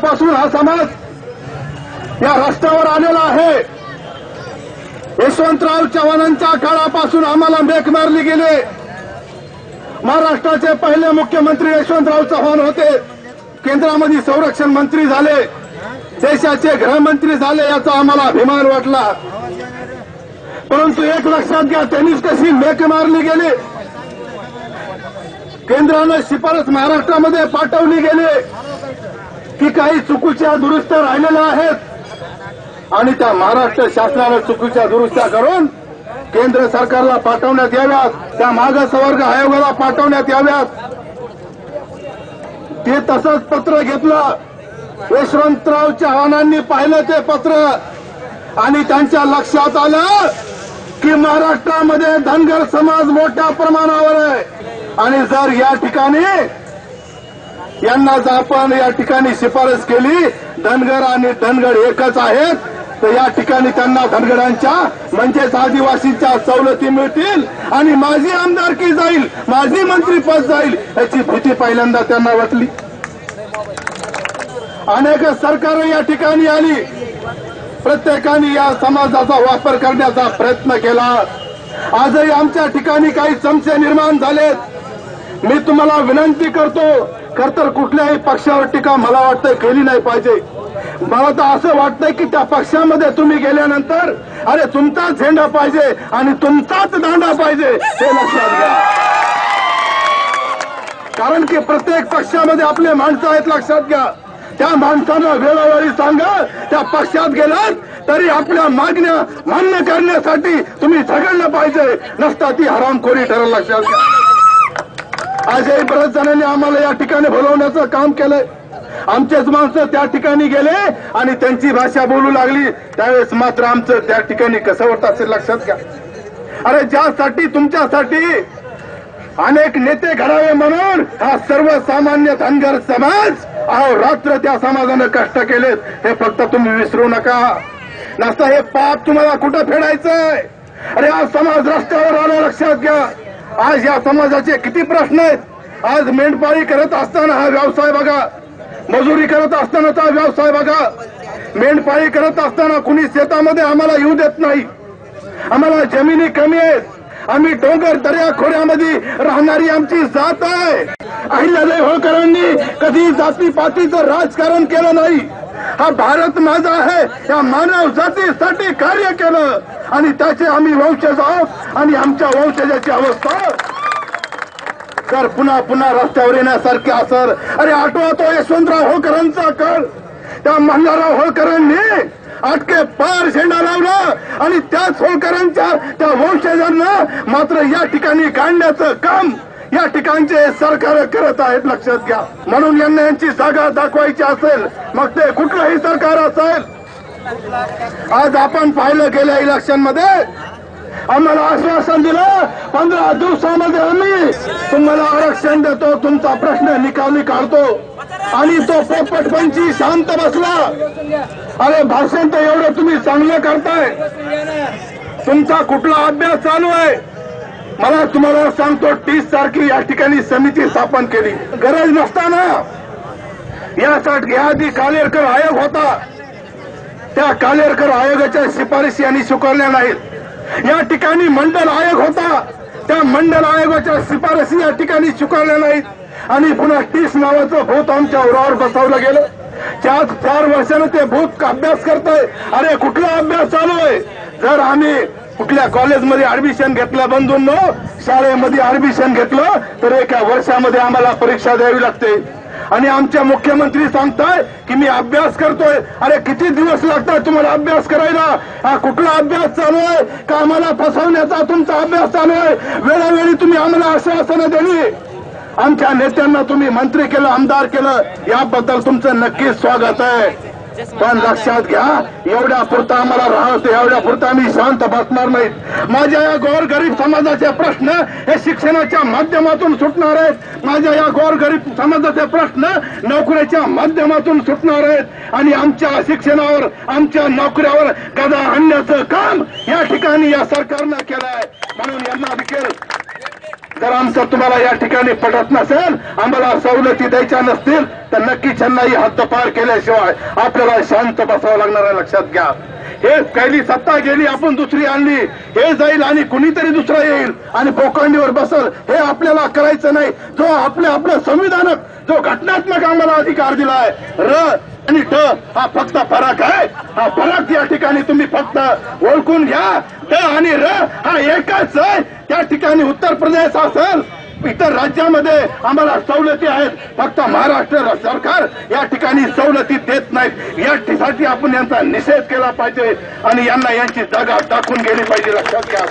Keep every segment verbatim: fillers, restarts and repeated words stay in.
काळापासून हा समाज या रस्त्यावर आलेला आहे। यशवंतराव चव्हाणांच्या काळापासून आम्हाला मेक मारली गेली। महाराष्ट्राचे पहिले मुख्यमंत्री यशवंतराव चव्हाण होते, केंद्रामध्ये संरक्षण मंत्री झाले, देशाचे गृहमंत्री झाले, याचा आम्हाला अभिमान वाटला। परंतु एक लक्षात घ्या, त्यांनीच कशी मेक मारली गेली। केंद्रानं शिफारस महाराष्ट्रामध्ये पाठवली गेली की काही चुकीच्या दुरुस्त्या राहिलेल्या आहेत आणि त्या महाराष्ट्र शासनानं चुकीच्या दुरुस्त्या करून केंद्र सरकारला पाठवण्यात याव्यात, त्या मागासवर्ग आयोगाला पाठवण्यात याव्यात। ते तसंच पत्र घेतलं। यशवंतराव चव्हाणांनी पाहिलं ते पत्र आणि त्यांच्या लक्षात आलं की महाराष्ट्रामध्ये धनगर समाज मोठ्या प्रमाणावर आहे आणि जर या ठिकाणी यांना जर आपण या ठिकाणी शिफारस केली, धनगर आणि धनगड एकच आहेत, तर या ठिकाणी त्यांना धनगरांच्या म्हणजेच आदिवासींच्या सवलती मिळतील आणि माझी आमदारकी जाईल, माझी मंत्रीपद जाईल, याची भीती पहिल्यांदा त्यांना वाटली। अनेक सरकार या ठिकाणी आली, प्रत्येकाने या समाजाचा वापर करण्याचा प्रयत्न केला। आजही आमच्या ठिकाणी काही चमचे निर्माण झालेत। मी तुम्हाला विनंती करतो, खरतर कुठल्याही पक्षावर टीका मला वाटतं केली नाही पाहिजे। मला तर असं वाटतंय की त्या पक्षामध्ये तुम्ही गेल्यानंतर अरे तुमचा झेंडा पाहिजे आणि तुमचाच दांडा पाहिजे, हे लक्षात घ्या। कारण की प्रत्येक पक्षामध्ये आपले माणसं आहेत, लक्षात घ्या। त्या माणसांना वेळोवेळी सांगा, त्या पक्षात गेलात तरी आपल्या मागण्या मान्य करण्यासाठी तुम्ही झगडलं पाहिजे, नसता ती हरामखोरी ठरेल, लक्षात घ्या। आजही बऱ्याच जणांनी आम्हाला या ठिकाणी बोलवण्याचं काम केलंय। आमचेच माणसं त्या ठिकाणी गेले आणि त्यांची भाषा बोलू लागली, त्यावेळेस मात्र आमचं त्या ठिकाणी कसं होत असेल, लक्षात घ्या। अरे ज्यासाठी तुमच्यासाठी अनेक नेते घडावे म्हणून हा सर्वसामान्य धनगर समाज अहो रात्र त्या समाजानं कष्ट केलेत, हे फक्त तुम्ही विसरू नका। नसता हे पाप तुम्हाला कुठं फेडायचंय। अरे हा समाज रस्त्यावर आला, लक्षात घ्या। आज या समाजाचे किती प्रश्न आहेत। आज मेंढपाळी करत असताना हा व्यवसाय बघा, मजुरी करत असतानाचा व्यवसाय बघा, मेंढपाळी करत असताना कुणी शेतामध्ये आम्हाला येऊ देत नाही, आम्हाला जमिनी कमी आहेत, आम्ही डोंगर दर्या खोऱ्यामध्ये राहणारी आमची जात आहे। अहिल्यादेवी होळकरांनी कधी जातीपातीचं राजकारण केलं नाही। हा भारत माझा आहे या मानव जातीसाठी कार्य केलं आणि त्याचे आम्ही वंशज आहोत आणि आमच्या वंशजाची अवस्था तर पुन्हा पुन्हा रस्त्यावर येण्यासारखे असर। अरे आठवा तो यशवंतराव होळकरांचा काळ, त्या मल्हारराव होळकरांनी आटके पार झेंडा लावला आणि त्याच होळकरांच्या त्या वंशजांना मात्र या ठिकाणी काढण्याचं काम या ठिकाणचे सरकार करत आहेत, लक्षात घ्या। म्हणून यांना यांची जागा दाखवायची असेल, मग ते कुठलंही सरकार असेल। आज आपण पाहिलं गेल्या इलेक्शन मध्ये आम्हाला आश्वासन दिलं, पंधरा दिवसामध्ये आम्ही तुम्हाला आरक्षण देतो, तुमचा प्रश्न निकाली काढतो आणि तो पोपटपंची शांत बसला। अरे भाषण तर एवढं तुम्ही चांगलं करताय, तुमचा कुठला अभ्यास चालू आहे? मला तुम्हाला सांगतो, तीस सारखी या ठिकाणी समिती स्थापन केली, गरज नसताना। यासाठी याआधी कालेरकर आयोग होता, त्या कालेरकर आयोगाच्या शिफारशी यांनी स्वीकारल्या नाहीत। या ठिकाणी मंडल आयोग होता, त्या मंडल आयोगाच्या शिफारशी या ठिकाणी स्वीकारल्या नाहीत आणि पुन्हा टीस नावाचं भूत आमच्या उरावर बसवलं गेलं। चार चार वर्षानं ते भूत अभ्यास करतोय। अरे कुठला अभ्यास चालू आहे? जर आम्ही कुठल्या कॉलेजमध्ये ऍडमिशन घेतलं, बंधूंनो, शाळेमध्ये ऍडमिशन घेतलं तर एका वर्षामध्ये आम्हाला परीक्षा द्यावी लागते आणि आमच्या मुख्यमंत्री सांगताय की मी अभ्यास करतोय। अरे किती दिवस लागतात तुम्हाला अभ्यास करायला? हा कुठला अभ्यास चालू आहे? का आम्हाला फसवण्याचा तुमचा अभ्यास चालू आहे? वेळोवेळी तुम्ही आम्हाला आश्वासनं दिली, आमच्या नेत्यांना तुम्ही मंत्री केलं, आमदार केलं, याबद्दल तुमचं नक्कीच स्वागत आहे। पण लक्षात घ्या, एवढ्या पुरता आम्हाला राहत, एवढ्या पुरता आम्ही शांत बसणार नाहीत। माझ्या या गोरगरीब समाजाचे प्रश्न हे शिक्षणाच्या माध्यमातून सुटणार आहेत, माझ्या या गोरगरीब समाजाचे प्रश्न नोकरीच्या माध्यमातून सुटणार आहेत आणि आमच्या शिक्षणावर, आमच्या नोकऱ्यावर गदा आणण्याचं काम या ठिकाणी या सरकारनं केलं आहे। म्हणून यांना देखील जर आमचं तुम्हाला या ठिकाणी पटत नसेल, आम्हाला सवलती द्यायच्या नसतील तर नक्की त्यांनाही हद्दपार केल्याशिवाय आपल्याला शांत बसावं लागणार आहे. लक्षात घ्या, हे पहिली सत्ता गेली, आपण दुसरी आणली, हे जाईल आणि कुणीतरी दुसरा येईल आणि पोखंडीवर बसल, हे आपल्याला करायचं नाही. जो आपल्या आपल्या संविधानात जो घटनात्मक आम्हाला अधिकार दिलाय, र आणि ट हा फक्त फरक आहे. हा फरक या ठिकाणी तुम्ही फक्त ओळखून घ्या. ट आणि र हा एकच आहे. त्या ठिकाणी उत्तर प्रदेश असेल, इतर राज्यामध्ये आम्हाला सवलती आहेत, फक्त महाराष्ट्र सरकार या ठिकाणी सवलती देत नाहीत. यासाठी आपण यांचा निषेध केला पाहिजे आणि यांना यांची जागा दाखवून गेली पाहिजे. लक्षात घ्या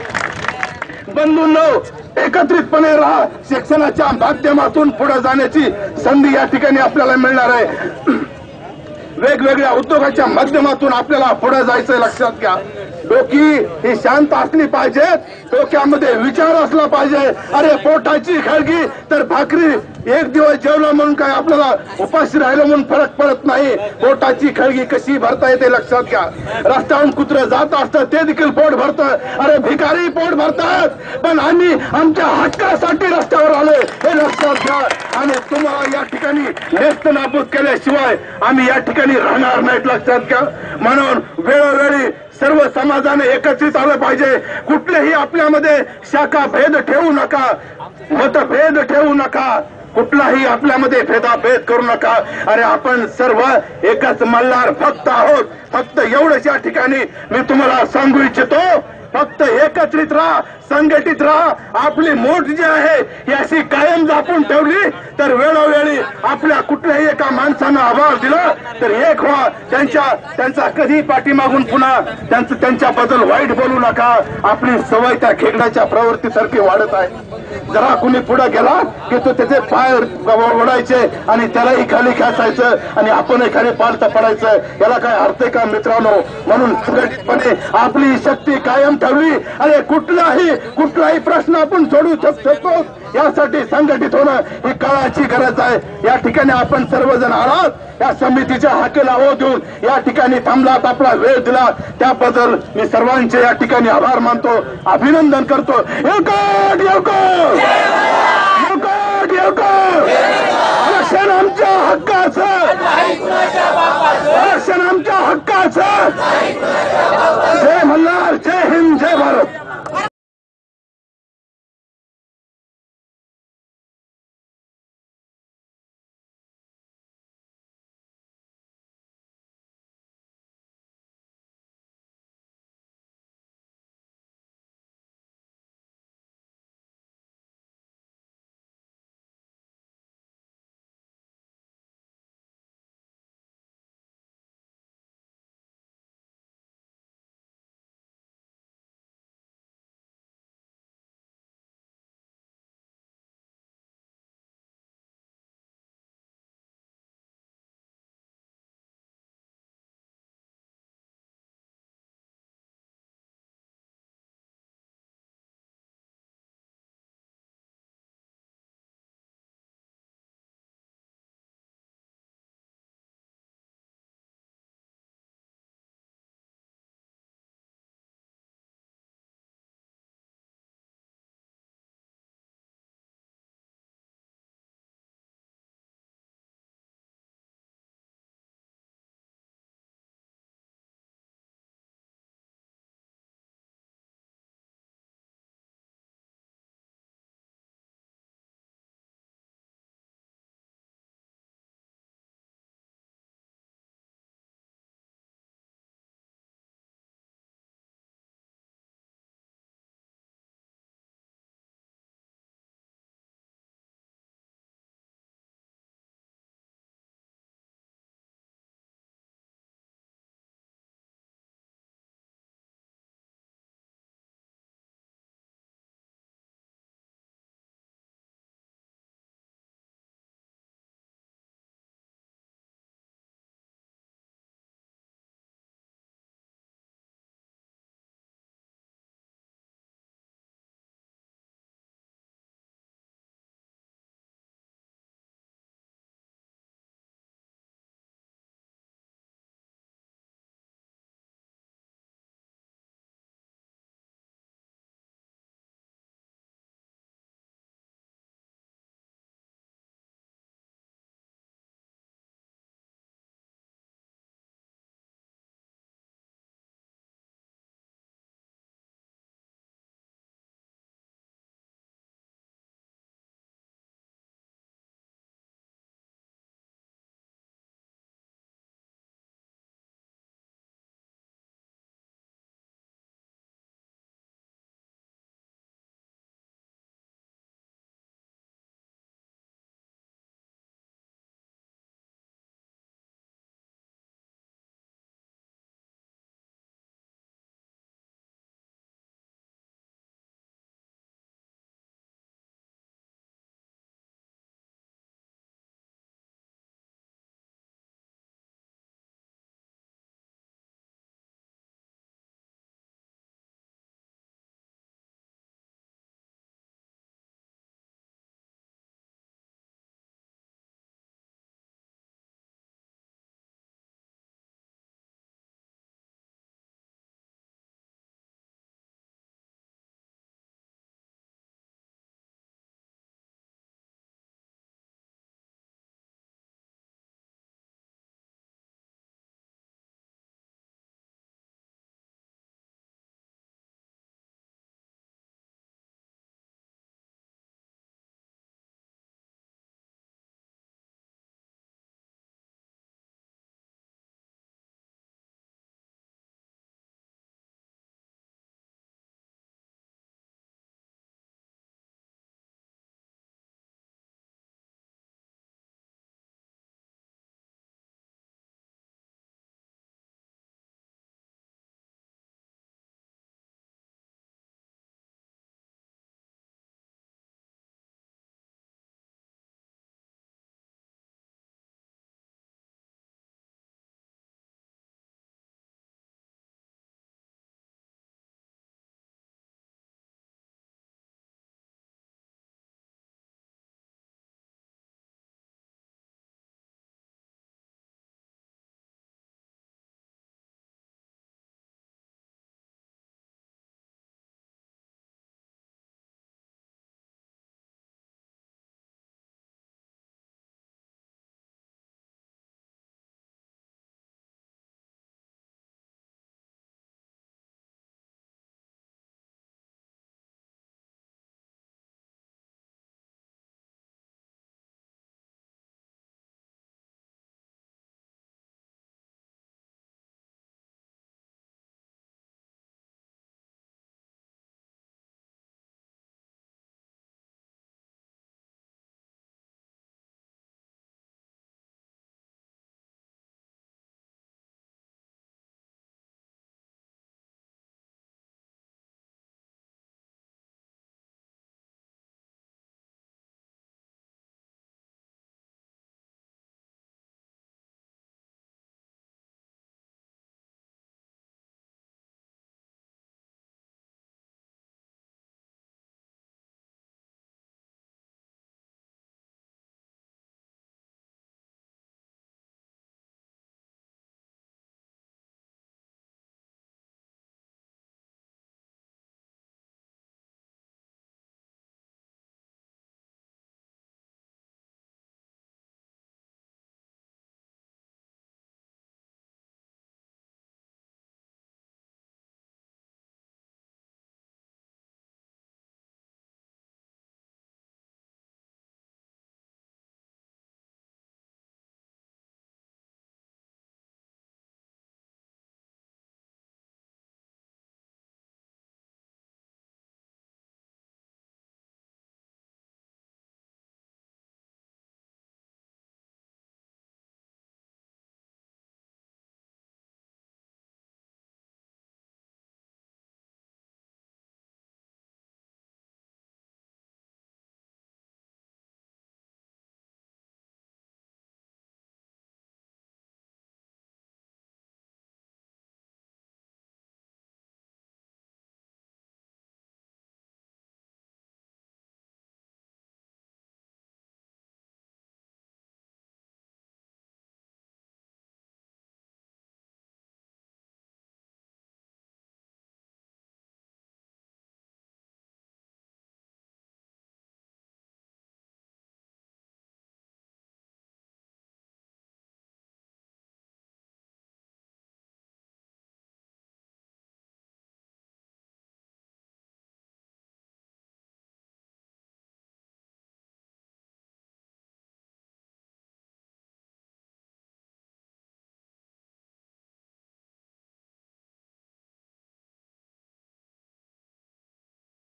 बंधूंनो, एकत्रितपणे राहा. शिक्षणाच्या माध्यमातून पुढे जाण्याची संधी या ठिकाणी आपल्याला मिळणार आहे. वेगवेगळ्या उद्योगाच्या माध्यमातून आपल्याला पुढे जायचं. लक्षात घ्या, डोकी ही शांत असली पाहिजे, डोक्यामध्ये विचार असला पाहिजे. अरे पोटाची खळगी तर भाकरी एक दिवस जेवलं म्हणून काय आपल्याला उपाशी राहिलं म्हणून फरक पडत नाही. पोटाची खळगी कशी भरता येते लक्षात घ्या. रस्त्यावरून कुत्रं जात असतं ते देखील पोट भरतं. अरे भिकारी पोट भरतात, पण आम्ही आमच्या हक्कासाठी रस्त्यावर आलो हे लक्षात घ्या. आणि तुम्हाला या ठिकाणी नेस्त नाबूद केल्याशिवाय आम्ही या ठिकाणी राहणार नाहीत. लक्षात घ्या. म्हणून वेळोवेळी सर्व समाजाने एकत्रित आलं पाहिजे. कुठलेही आपल्यामध्ये शाखा भेद ठेवू नका, मतभेद ठेवू नका, कुठलाही आपल्यामध्ये भेदाभेद करू नका. अरे आपण सर्व एकच मल्हार भक्त आहोत. फक्त एवढंच या ठिकाणी मी तुम्हाला सांगू इच्छितो. फक्त एकत्रित राहा, संघटित राहा. आपली मोठ जी आहे ही अशी कायम जपून ठेवली तर वेळोवेळी आपल्या कुठल्याही एका माणसानं आभार दिला तर एक व्हा. त्यांच्या त्यांचा कधी पाठीमागून पुन्हा त्यांचं त्यांच्याबद्दल वाईट बोलू नका. आपली सवय त्या खेकड्याच्या प्रवृत्तीसारखी वाढत आहे. जरा कुणी पुढे गेला की तो त्याचे पाय ओढायचे आणि त्यालाही खाली खेचायचं आणि आपणही खाली पालत पडायचं. याला काय अर्थ आहे का मित्रांनो? म्हणून संघटितपणे आपली शक्ती कायम ठेवली. अरे कुठलाही कुठलाही प्रश्न आपण सोडू शकतो. यासाठी संघटित होणं ही काळाची गरज आहे. या ठिकाणी आपण सर्वजण आलात, या समितीच्या हाकेला हो देऊन या ठिकाणी थांबलात, आपला वेळ दिला, त्याबद्दल मी सर्वांचे या ठिकाणी आभार मानतो, अभिनंदन करतो. येवकोट येवकोट येवकोट येवकोट. आरक्षण आमच्या हक्काचं, आरक्षण आमच्या हक्काचं. जय मल्हार, जय हिंद, जय भारत.